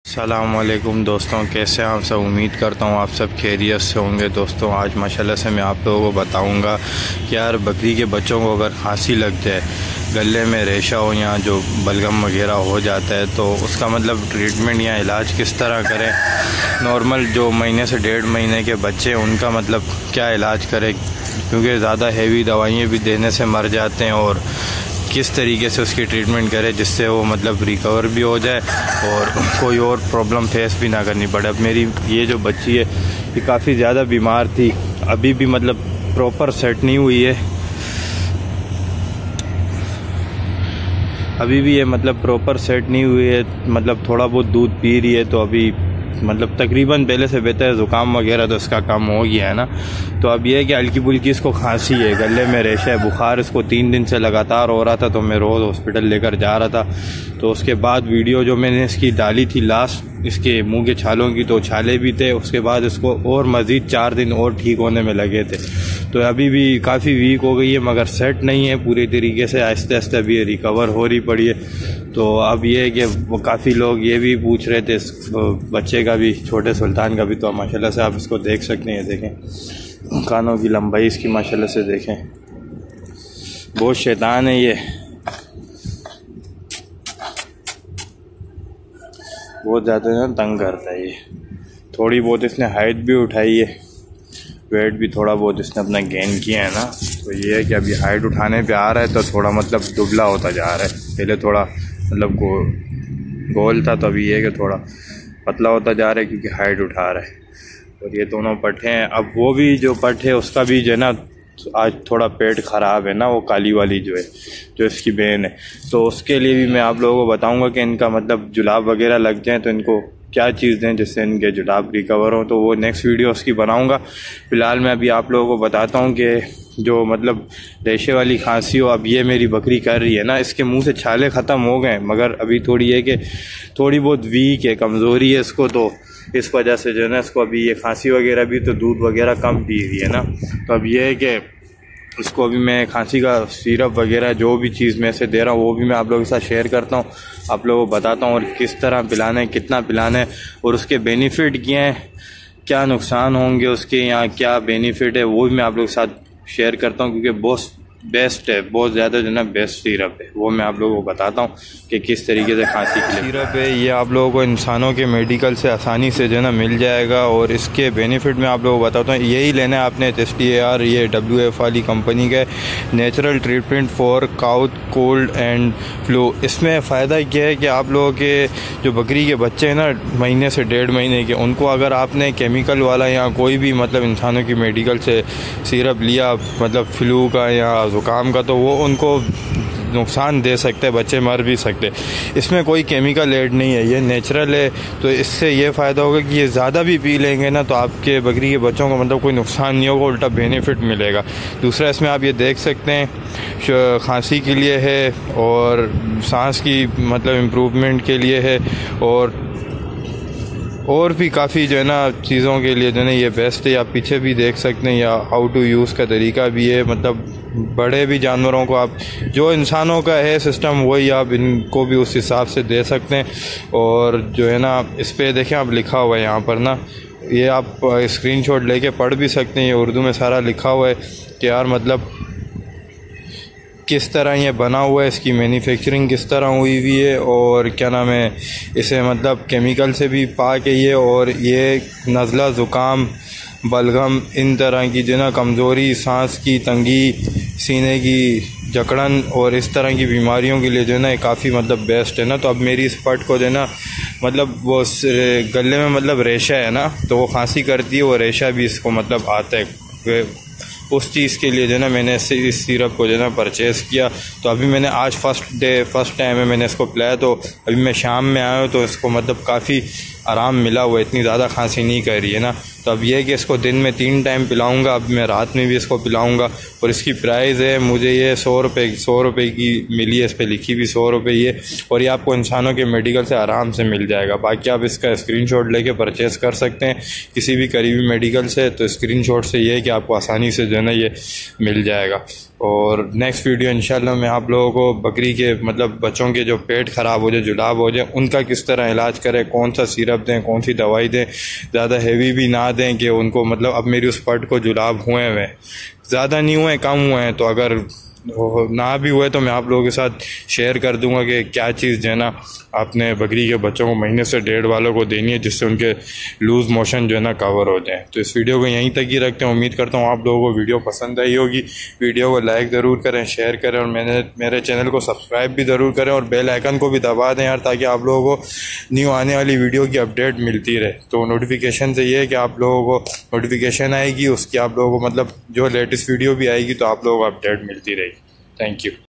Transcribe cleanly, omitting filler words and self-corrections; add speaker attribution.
Speaker 1: अस्सलामुअलैकुम दोस्तों, कैसे हैं आप सब। उम्मीद करता हूँ आप सब खैरियत से होंगे। दोस्तों आज माशाल्लाह से मैं आप लोगों को बताऊँगा कि यार बकरी के बच्चों को अगर खांसी लग जाए, गले में रेशा हो या जो बलगम वगैरह हो जाता है तो उसका मतलब ट्रीटमेंट या इलाज किस तरह करें। नॉर्मल जो महीने से 1.5 महीने के बच्चे हैं उनका मतलब क्या इलाज करें, क्योंकि ज़्यादा हैवी दवाइयाँ भी देने से मर जाते हैं, और किस तरीके से उसकी ट्रीटमेंट करें जिससे वो मतलब रिकवर भी हो जाए और कोई और प्रॉब्लम फेस भी ना करनी पड़े। अब मेरी ये जो बच्ची है ये काफ़ी ज़्यादा बीमार थी, अभी भी मतलब प्रॉपर सेट नहीं हुई है, अभी भी ये मतलब प्रॉपर सेट नहीं हुई है, मतलब थोड़ा बहुत दूध पी रही है तो अभी मतलब तकरीबन पहले से बेहतर है। ज़ुकाम वगैरह तो इसका कम हो गया है ना। तो अब ये है कि हल्की फुल्की इसको खांसी है, गले में रेशा है, बुखार इसको 3 दिन से लगातार हो रहा था, तो मैं रोज़ हॉस्पिटल लेकर जा रहा था। तो उसके बाद वीडियो जो मैंने इसकी डाली थी लास्ट, इसके मुंह के छालों की, तो छाले भी थे। उसके बाद इसको और मज़ीद 4 दिन और ठीक होने में लगे थे, तो अभी भी काफ़ी वीक हो गई है, मगर सेट नहीं है पूरी तरीके से। आहिस्ते आहिस्ते अभी ये रिकवर हो रही पड़ी है। तो अब ये है कि वो काफ़ी लोग ये भी पूछ रहे थे बच्चे का भी, छोटे सुल्तान का भी, तो माशाल्लाह से आप इसको देख सकते हैं। देखें कानों की लंबाई इसकी माशाल्लाह से देखें, बहुत शैतान है ये, बहुत ज़्यादा ना तंग करता है ये। थोड़ी बहुत इसने हाइट भी उठाई है, वेट भी थोड़ा बहुत इसने अपना गेन किया है ना। तो ये है कि अभी हाइट उठाने पे आ रहा है तो थोड़ा मतलब दुबला होता जा रहा है। पहले थोड़ा मतलब गोल था, तो अभी ये है कि थोड़ा पतला होता जा रहा है क्योंकि हाइट उठा रहा है। और ये दोनों पट्ठे हैं। अब वो भी जो पट्ठे है उसका भी जो है ना आज थोड़ा पेट ख़राब है ना, वो काली वाली जो है, जो इसकी बहन है, तो उसके लिए भी मैं आप लोगों को बताऊंगा कि इनका मतलब जुलाब वगैरह लग जाए तो इनको क्या चीज़ दें जिससे इनके जुलाब रिकवर हो। तो वो नेक्स्ट वीडियो उसकी बनाऊंगा। फ़िलहाल मैं अभी आप लोगों को बताता हूँ कि जो मतलब रेशे वाली खांसी हो, अब ये मेरी बकरी कर रही है ना, इसके मुंह से छाले ख़त्म हो गए, मगर अभी थोड़ी है कि थोड़ी बहुत वीक है, कमज़ोरी है इसको, तो इस वजह से जो है ना इसको अभी ये खांसी वगैरह भी, तो दूध वगैरह कम पी रही है ना। तो अब ये है कि इसको अभी मैं खांसी का सिरप वगैरह जो भी चीज़ मैं से दे रहा हूँ वो भी मैं आप लोगों के साथ शेयर करता हूँ, आप लोगों को बताता हूँ, और किस तरह पिलाना है, कितना पिलाना है, और उसके बेनिफिट क्या हैं, क्या नुकसान होंगे उसके, या क्या बेनिफिट है, वो भी मैं आप लोगों के साथ शेयर करता हूँ। क्योंकि बहुत बेस्ट है, बहुत ज़्यादा जो ना बेस्ट सिरप है, वो मैं आप लोगों को बताता हूँ कि किस तरीके से खांसी के लिए सिरप है। ये आप लोगों को इंसानों के मेडिकल से आसानी से जो ना मिल जाएगा, और इसके बेनिफिट में आप लोगों को बताता हूँ। यही लेना है आपने HTAR, ये WF वाली कंपनी का natural treatment for cough cold and flu. इसमें फ़ायदा क्या है कि आप लोगों के जो बकरी के बच्चे हैं ना महीने से 1.5 महीने के, उनको अगर आपने केमिकल वाला या कोई भी मतलब इंसानों की मेडिकल से सिरप लिया, मतलब फ्लू का या ज़ुकाम का, तो वो उनको नुकसान दे सकते हैं, बच्चे मर भी सकते। इसमें कोई केमिकल ऐड नहीं है, ये नेचुरल है। तो इससे ये फ़ायदा होगा कि ये ज़्यादा भी पी लेंगे ना तो आपके बकरी के बच्चों को मतलब कोई नुकसान नहीं होगा, उल्टा बेनिफिट मिलेगा। दूसरा इसमें आप ये देख सकते हैं खांसी के लिए है, और सांस की मतलब इम्प्रूवमेंट के लिए है, और भी काफ़ी जो है ना चीज़ों के लिए जो है ना ये बेस्ट है। आप पीछे भी देख सकते हैं, या हाउ टू यूज़ का तरीका भी है, मतलब बड़े भी जानवरों को आप जो इंसानों का है सिस्टम वही आप इनको भी उस हिसाब से दे सकते हैं। और जो है ना इस पर देखें आप लिखा हुआ है यहाँ पर ना, ये आप स्क्रीनशॉट लेके पढ़ भी सकते हैं, ये उर्दू में सारा लिखा हुआ है कि यार मतलब किस तरह ये बना हुआ है, इसकी मैन्युफैक्चरिंग किस तरह हुई हुई है, और क्या नाम है, इसे मतलब केमिकल से भी पा के ये, और ये नज़ला, ज़ुकाम, बलगम, इन तरह की जो ना कमज़ोरी, सांस की तंगी, सीने की जकड़न और इस तरह की बीमारियों के लिए जो है ना काफ़ी मतलब बेस्ट है ना। तो अब मेरी इस पट को जो है ना मतलब वो गले में मतलब रेशा है ना, तो वो खांसी करती है, वो रेशा भी इसको मतलब आता है, उस चीज़ के लिए जो है ना मैंने इस सिरप को जो है ना परचेज़ किया। तो अभी मैंने आज फर्स्ट टाइम है मैंने इसको पिलाया, तो अभी मैं शाम में आया हूँ तो इसको मतलब काफ़ी आराम मिला हुआ है, इतनी ज़्यादा खांसी नहीं कर रही है ना। तो अब यह है कि इसको दिन में 3 टाइम पिलाऊंगा, अब मैं रात में भी इसको पिलाऊंगा। और इसकी प्राइस है, मुझे ये 100 रुपये की मिली है, इस पर लिखी भी 100 रुपये ही है, और ये आपको इंसानों के मेडिकल से आराम से मिल जाएगा। बाकी आप इसका स्क्रीनशॉट लेके परचेज़ कर सकते हैं किसी भी करीबी मेडिकल से। तो स्क्रीनशॉट से ये है कि आपको आसानी से जो है ना ये मिल जाएगा। और नेक्स्ट वीडियो इंशाल्लाह मैं आप लोगों को बकरी के मतलब बच्चों के जो पेट ख़राब हो जाए, जुलाब हो जाए, उनका किस तरह इलाज करें, कौन सा सिरप दें, कौन सी दवाई दें, ज़्यादा हैवी भी ना दें कि उनको मतलब अब मेरी उस पट को जुलाब हुए हुए ज़्यादा नहीं हुए, कम हुए हैं, तो अगर ना भी हुए तो मैं आप लोगों के साथ शेयर कर दूंगा कि क्या चीज़ जो है ना अपने बकरी के बच्चों को महीने से 1.5 वालों को देनी है, जिससे उनके लूज़ मोशन जो है ना कवर हो जाए। तो इस वीडियो को यहीं तक ही रखते हैं। उम्मीद करता हूँ आप लोगों को वीडियो पसंद आई होगी। वीडियो को लाइक ज़रूर करें, शेयर करें और मेरे चैनल को सब्सक्राइब भी ज़रूर करें और बेल आइकन को भी दबा दें यार, ताकि आप लोगों को न्यू आने वाली वीडियो की अपडेट मिलती रहे। तो नोटिफिकेशन से ये है कि आप लोगों को नोटिफिकेशन आएगी, उसकी आप लोगों को मतलब जो लेटेस्ट वीडियो भी आएगी तो आप लोगों को अपडेट मिलती रहेगी। Thank you.